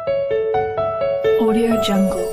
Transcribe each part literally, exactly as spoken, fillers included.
Audio Jungle.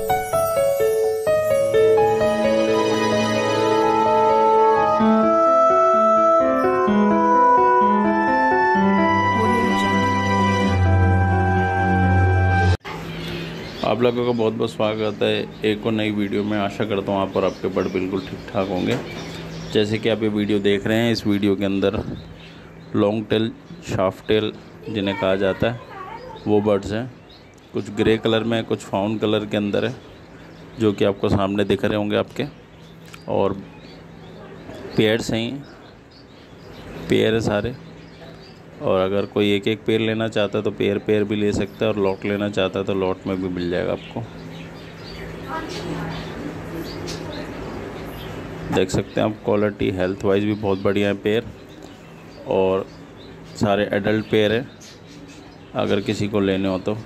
आप लोगों का बहुत बहुत स्वागत है एक और नई वीडियो में। आशा करता हूँ आप और आपके बर्ड बिल्कुल ठीक ठाक होंगे। जैसे कि आप ये वीडियो देख रहे हैं, इस वीडियो के अंदर लॉन्ग टेल, शार्प टेल जिन्हें कहा जाता है, वो बर्ड्स हैं। कुछ ग्रे कलर में, कुछ फाउन कलर के अंदर है, जो कि आपको सामने दिख रहे होंगे आपके। और पेयर्स हैं, पेयर है सारे। और अगर कोई एक एक पेयर लेना चाहता है तो पेयर पेयर भी ले सकता है, और लॉट लेना चाहता है तो लॉट में भी मिल जाएगा आपको। देख सकते हैं आप, क्वालिटी हेल्थ वाइज भी बहुत बढ़िया है पेयर, और सारे एडल्ट पेयर है अगर किसी को लेने हो तो।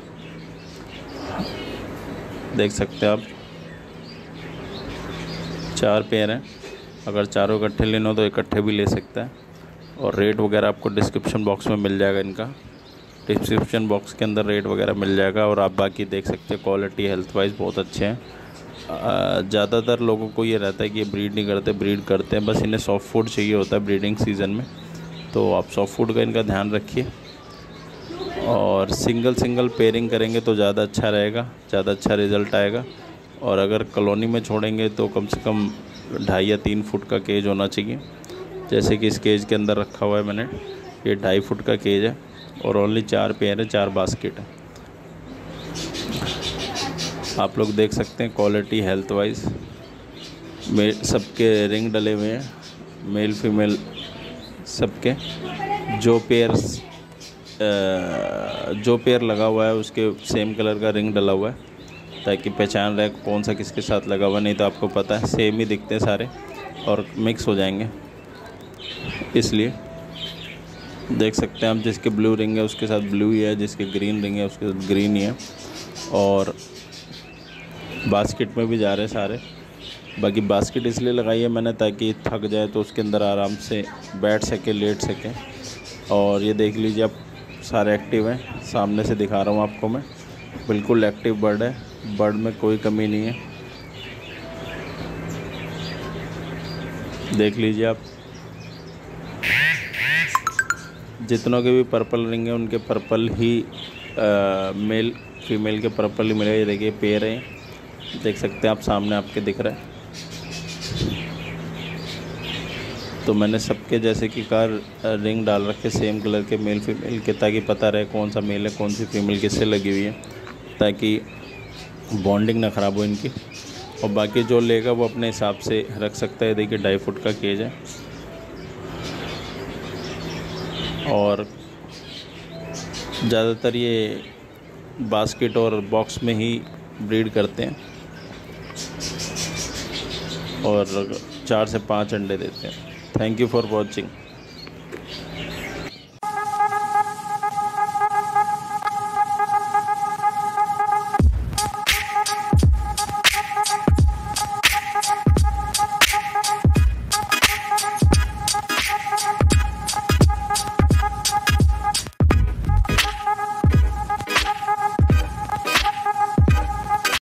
देख सकते हैं आप, चार पेयर हैं। अगर चारों इकट्ठे लेने हो तो इकट्ठे भी ले सकता है। और रेट वगैरह आपको डिस्क्रिप्शन बॉक्स में मिल जाएगा। इनका डिस्क्रिप्शन बॉक्स के अंदर रेट वगैरह मिल जाएगा। और आप बाकी देख सकते हैं, क्वालिटी हेल्थ वाइज बहुत अच्छे हैं। ज़्यादातर लोगों को ये रहता है कि ये ब्रीड नहीं करते, ब्रीड करते हैं, बस इन्हें सॉफ्ट फूड चाहिए होता है ब्रीडिंग सीज़न में। तो आप सॉफ्ट फूड का इनका ध्यान रखिए, और सिंगल सिंगल पेयरिंग करेंगे तो ज़्यादा अच्छा रहेगा, ज़्यादा अच्छा रिज़ल्ट आएगा। और अगर कॉलोनी में छोड़ेंगे तो कम से कम ढाई या तीन फुट का केज होना चाहिए। जैसे कि इस केज के अंदर रखा हुआ है मैंने, ये ढाई फुट का केज है, और ओनली चार पेयर है, चार बास्केट है। आप लोग देख सकते हैं क्वालिटी हेल्थ वाइज में सबके रिंग डले हुए हैं, मेल फीमेल सबके। जो पेयर जो पेयर लगा हुआ है उसके सेम कलर का रिंग डला हुआ है, ताकि पहचान रहे कौन सा किसके साथ लगा हुआ। नहीं तो आपको पता है सेम ही दिखते हैं सारे और मिक्स हो जाएंगे, इसलिए। देख सकते हैं आप, जिसके ब्लू रिंग है उसके साथ ब्लू ही है, जिसके ग्रीन रिंग है उसके साथ ग्रीन ही है। और बास्केट में भी जा रहे हैं सारे। बाकी बास्केट इसलिए लगाई है मैंने ताकि थक जाए तो उसके अंदर आराम से बैठ सके, लेट सके। और ये देख लीजिए आप, सारे एक्टिव हैं, सामने से दिखा रहा हूँ आपको मैं। बिल्कुल एक्टिव बर्ड है, बर्ड में कोई कमी नहीं है। देख लीजिए आप, जितनों के भी पर्पल रिंग है उनके पर्पल ही आ, मेल फीमेल के पर्पल ही मिलेगा। ये देखिए पेयर हैं, देख सकते हैं आप, सामने आपके दिख रहा है। तो मैंने सबके जैसे कि कार रिंग डाल रखे सेम कलर के मेल फीमेल के, ताकि पता रहे कौन सा मेल है कौन सी फीमेल किससे लगी हुई है, ताकि बॉन्डिंग ना ख़राब हो इनकी। और बाकी जो लेगा वो अपने हिसाब से रख सकता है। देखिए ढाई फुट का केज है, और ज़्यादातर ये बास्केट और बॉक्स में ही ब्रीड करते हैं, और चार से पाँच अंडे देते हैं। Thank you for watching.